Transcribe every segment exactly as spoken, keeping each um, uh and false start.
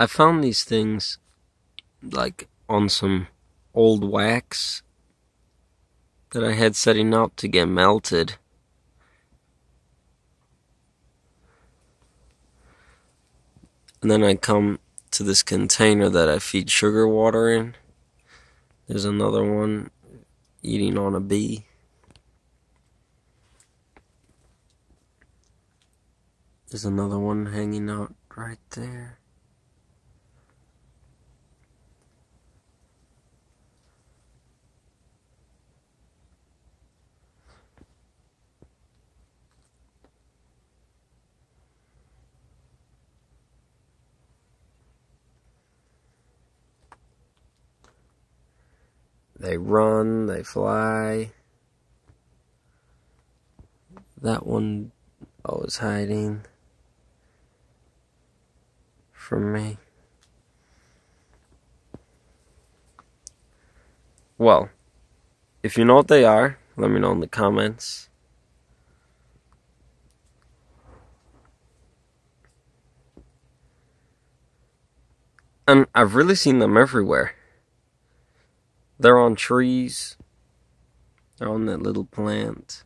I found these things like on some old wax that I had setting up to get melted. And then I come to this container that I feed sugar water in. There's another one eating on a bee. There's another one hanging out right there. They run, they fly. That one always hiding from me. Well, if you know what they are, let me know in the comments. And I've really seen them everywhere. They're on trees. They're on that little plant.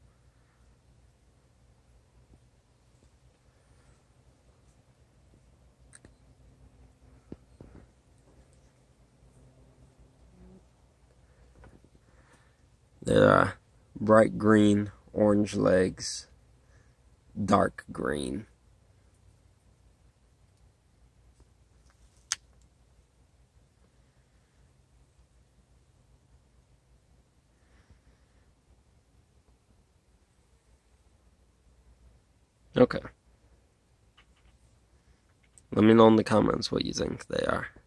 There are bright green, orange legs, dark green. Okay. Let me know in the comments what you think they are.